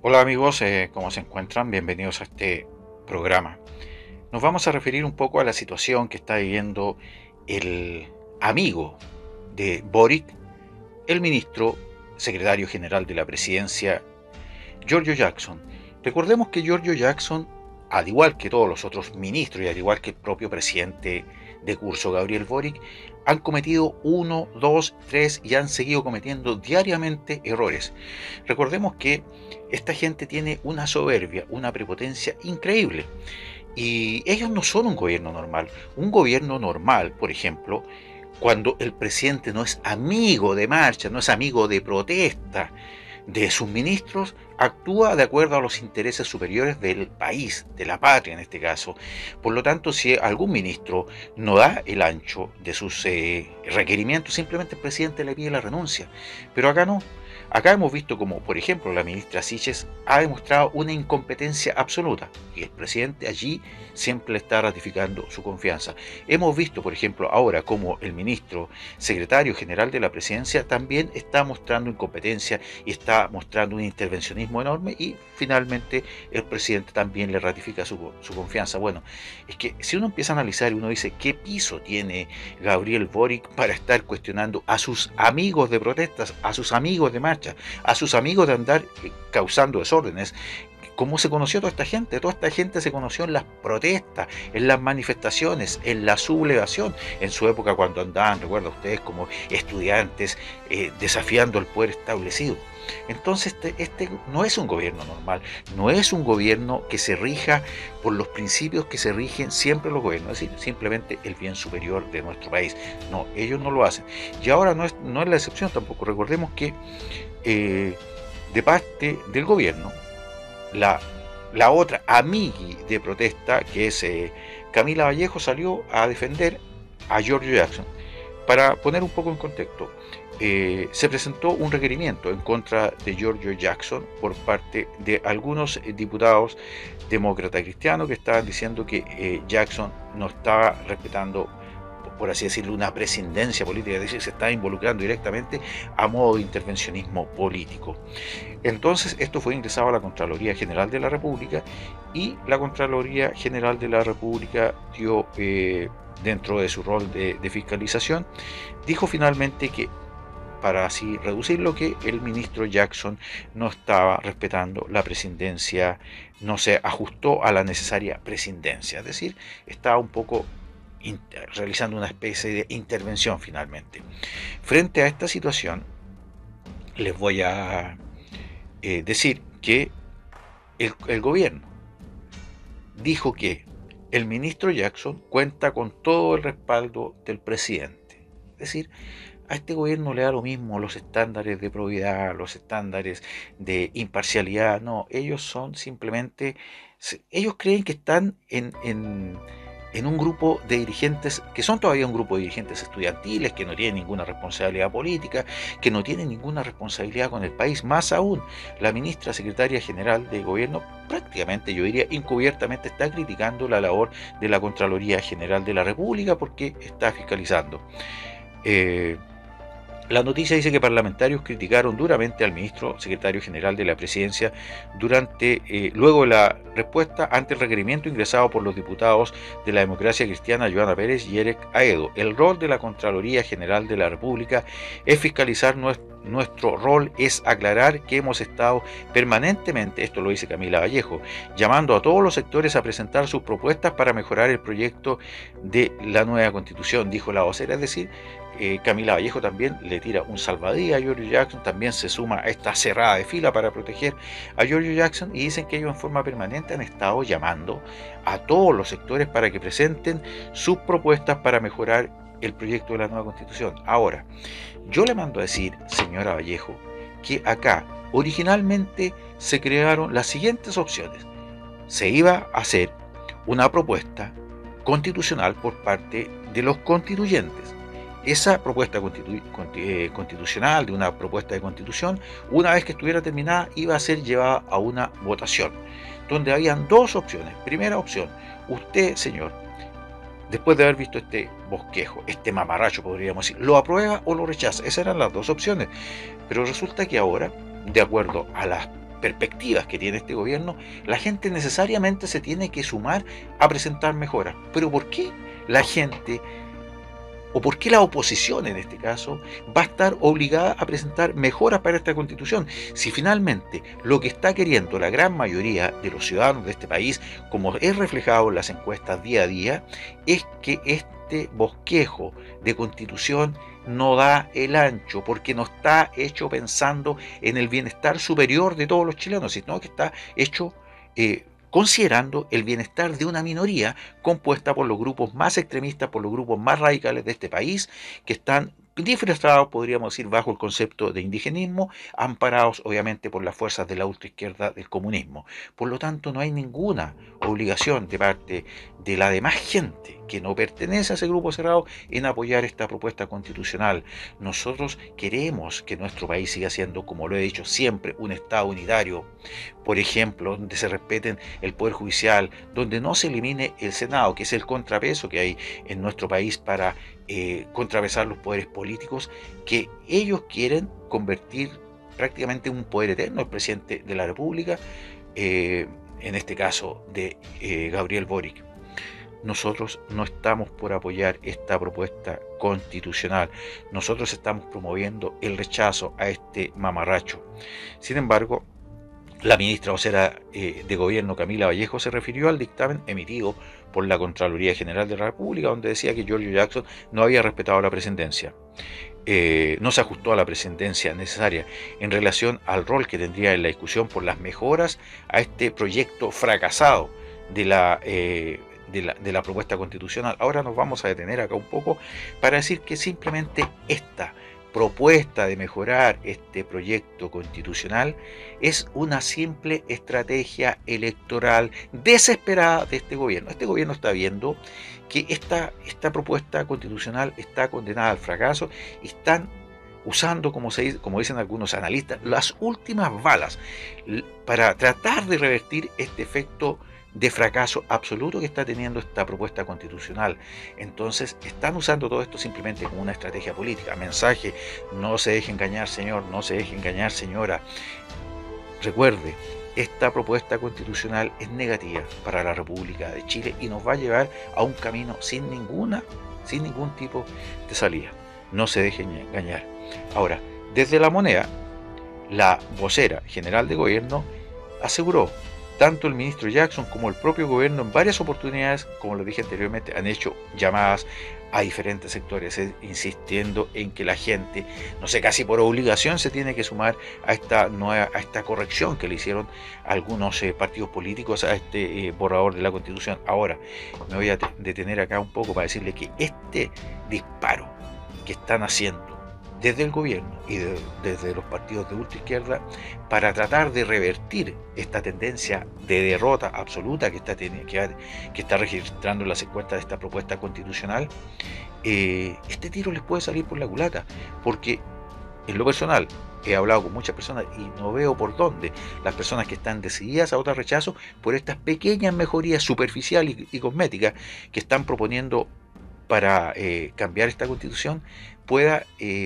Hola amigos, ¿cómo se encuentran? Bienvenidos a este programa. Nos vamos a referir un poco a la situación que está viviendo el amigo de Boric, el ministro secretario general de la presidencia, Giorgio Jackson. Recordemos que Giorgio Jackson, al igual que todos los otros ministros y al igual que el propio presidente de curso, Gabriel Boric, han cometido uno, dos, tres y han seguido cometiendo diariamente errores. Recordemos que esta gente tiene una soberbia, una prepotencia increíble. Y ellos no son un gobierno normal. Un gobierno normal, por ejemplo, cuando el presidente no es amigo de marcha, no es amigo de protesta de sus ministros, actúa de acuerdo a los intereses superiores del país, de la patria en este caso. Por lo tanto, si algún ministro no da el ancho de sus requerimientos, simplemente el presidente le pide la renuncia. Pero acá no. Acá hemos visto como, por ejemplo, la ministra Siches ha demostrado una incompetencia absoluta y el presidente allí siempre le está ratificando su confianza. Hemos visto, por ejemplo, ahora como el ministro secretario general de la presidencia también está mostrando incompetencia y está mostrando un intervencionismo enorme y finalmente el presidente también le ratifica su confianza. Bueno, es que si uno empieza a analizar y uno dice qué piso tiene Gabriel Boric para estar cuestionando a sus amigos de protestas, a sus amigos de marcha, a sus amigos de andar causando desórdenes. ¿Cómo se conoció toda esta gente? Toda esta gente se conoció en las protestas, en las manifestaciones, en la sublevación, en su época cuando andaban, recuerda ustedes, como estudiantes desafiando el poder establecido. Entonces este no es un gobierno normal, no es un gobierno que se rija por los principios que se rigen siempre los gobiernos, es decir, simplemente el bien superior de nuestro país. No, ellos no lo hacen. Y ahora no es la excepción tampoco. Recordemos que de parte del gobierno, la, la otra amigui de protesta, que es Camila Vallejo, salió a defender a Giorgio Jackson. Para poner un poco en contexto, se presentó un requerimiento en contra de Giorgio Jackson por parte de algunos diputados demócratas cristianos que estaban diciendo que Jackson no estaba respetando, por así decirlo, una prescindencia política, es decir, se está involucrando directamente a modo de intervencionismo político. Entonces, esto fue ingresado a la Contraloría General de la República y la Contraloría General de la República dio, dentro de su rol de fiscalización, dijo finalmente que, para así reducirlo, que el ministro Jackson no estaba respetando la prescindencia, no se ajustó a la necesaria prescindencia, es decir, estaba un poco realizando una especie de intervención finalmente. Frente a esta situación, les voy a decir que el gobierno dijo que el ministro Jackson cuenta con todo el respaldo del presidente. Es decir, a este gobierno le da lo mismo los estándares de probidad, los estándares de imparcialidad. No, ellos son simplemente, ellos creen que están en un grupo de dirigentes, que son todavía un grupo de dirigentes estudiantiles, que no tienen ninguna responsabilidad política, que no tienen ninguna responsabilidad con el país. Más aún, la ministra secretaria general de gobierno prácticamente, yo diría encubiertamente, está criticando la labor de la Contraloría General de la República porque está fiscalizando. Eh, la noticia dice que parlamentarios criticaron duramente al ministro secretario general de la presidencia luego de la respuesta ante el requerimiento ingresado por los diputados de la Democracia Cristiana, Joana Pérez y Eric Aedo. El rol de la Contraloría General de la República es fiscalizar. Nuestro rol es aclarar que hemos estado permanentemente, esto lo dice Camila Vallejo, llamando a todos los sectores a presentar sus propuestas para mejorar el proyecto de la nueva constitución, dijo la vocera. Es decir, Camila Vallejo también le tira un salvadía a Giorgio Jackson, también se suma a esta cerrada de fila para proteger a Giorgio Jackson, y dicen que ellos en forma permanente han estado llamando a todos los sectores para que presenten sus propuestas para mejorar el proyecto de la nueva constitución. Ahora, yo le mando a decir, señora Vallejo, que acá originalmente se crearon las siguientes opciones. Se iba a hacer una propuesta constitucional por parte de los constituyentes. Esa propuesta constitucional, de una propuesta de constitución, una vez que estuviera terminada, iba a ser llevada a una votación, donde habían dos opciones. Primera opción, usted, señor, después de haber visto este bosquejo, este mamarracho, podríamos decir, lo aprueba o lo rechaza. Esas eran las dos opciones. Pero resulta que ahora, de acuerdo a las perspectivas que tiene este gobierno, la gente necesariamente se tiene que sumar a presentar mejoras. Pero ¿por qué la gente, o por qué la oposición en este caso, va a estar obligada a presentar mejoras para esta Constitución? Si finalmente lo que está queriendo la gran mayoría de los ciudadanos de este país, como es reflejado en las encuestas día a día, es que este bosquejo de Constitución no da el ancho, porque no está hecho pensando en el bienestar superior de todos los chilenos, sino que está hecho considerando el bienestar de una minoría compuesta por los grupos más extremistas, por los grupos más radicales de este país, que están disfrazados, podríamos decir, bajo el concepto de indigenismo, amparados obviamente por las fuerzas de la ultraizquierda del comunismo. Por lo tanto, no hay ninguna obligación de parte de la demás gente que no pertenece a ese grupo cerrado en apoyar esta propuesta constitucional. Nosotros queremos que nuestro país siga siendo, como lo he dicho siempre, un Estado unitario, por ejemplo, donde se respeten el Poder Judicial, donde no se elimine el Senado, que es el contrapeso que hay en nuestro país para contrapesar los poderes políticos, que ellos quieren convertir prácticamente en un poder eterno el presidente de la República, en este caso de Gabriel Boric. Nosotros no estamos por apoyar esta propuesta constitucional. Nosotros estamos promoviendo el rechazo a este mamarracho. Sin embargo, la ministra vocera de Gobierno, Camila Vallejo, se refirió al dictamen emitido por la Contraloría General de la República, donde decía que Giorgio Jackson no había respetado la presidencia. No se ajustó a la presidencia necesaria en relación al rol que tendría en la discusión por las mejoras a este proyecto fracasado de la propuesta constitucional. Ahora nos vamos a detener acá un poco para decir que simplemente esta propuesta de mejorar este proyecto constitucional es una simple estrategia electoral desesperada de este gobierno. Este gobierno está viendo que esta propuesta constitucional está condenada al fracaso y están usando, como dicen algunos analistas, las últimas balas para tratar de revertir este efecto de fracaso absoluto que está teniendo esta propuesta constitucional. Entonces están usando todo esto simplemente como una estrategia política. Mensaje: no se deje engañar, señor, no se deje engañar, señora. Recuerde, esta propuesta constitucional es negativa para la República de Chile y nos va a llevar a un camino sin ningún tipo de salida. No se deje engañar. Ahora, desde La Moneda, la vocera general de gobierno aseguró: tanto el ministro Jackson como el propio gobierno en varias oportunidades, como lo dije anteriormente, han hecho llamadas a diferentes sectores, insistiendo en que la gente, no sé, casi por obligación se tiene que sumar a esta corrección que le hicieron algunos partidos políticos a este borrador de la Constitución. Ahora, me voy a detener acá un poco para decirle que este disparo que están haciendo desde el gobierno y desde los partidos de ultraizquierda para tratar de revertir esta tendencia de derrota absoluta que está registrando las encuestas de esta propuesta constitucional, este tiro les puede salir por la culata, porque en lo personal he hablado con muchas personas y no veo por dónde las personas que están decididas a votar rechazo por estas pequeñas mejorías superficiales y cosméticas que están proponiendo para cambiar esta constitución pueda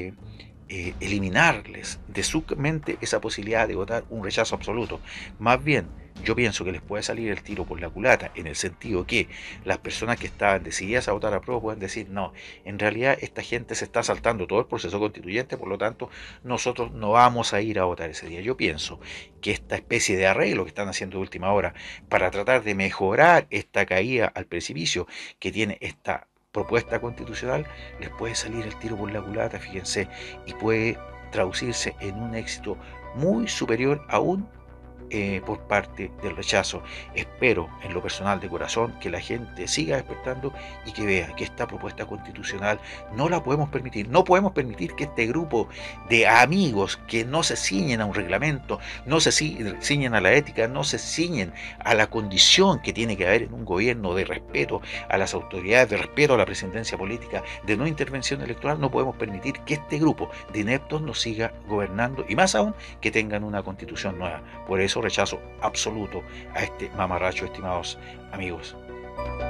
eliminarles de su mente esa posibilidad de votar un rechazo absoluto. Más bien, yo pienso que les puede salir el tiro por la culata, en el sentido que las personas que estaban decididas a votar a prueba pueden decir: no, en realidad esta gente se está saltando todo el proceso constituyente, por lo tanto nosotros no vamos a ir a votar ese día. Yo pienso que esta especie de arreglo que están haciendo de última hora para tratar de mejorar esta caída al precipicio que tiene esta propuesta constitucional, les puede salir el tiro por la culata, fíjense, y puede traducirse en un éxito muy superior aún por parte del rechazo. Espero, en lo personal, de corazón, que la gente siga despertando y que vea que esta propuesta constitucional no la podemos permitir. No podemos permitir que este grupo de amigos que no se ciñen a un reglamento, no se ciñen a la ética, no se ciñen a la condición que tiene que haber en un gobierno de respeto a las autoridades, de respeto a la presidencia política, de no intervención electoral, no podemos permitir que este grupo de ineptos nos siga gobernando, y más aún que tengan una constitución nueva. Por eso rechazo absoluto a este mamarracho, estimados amigos.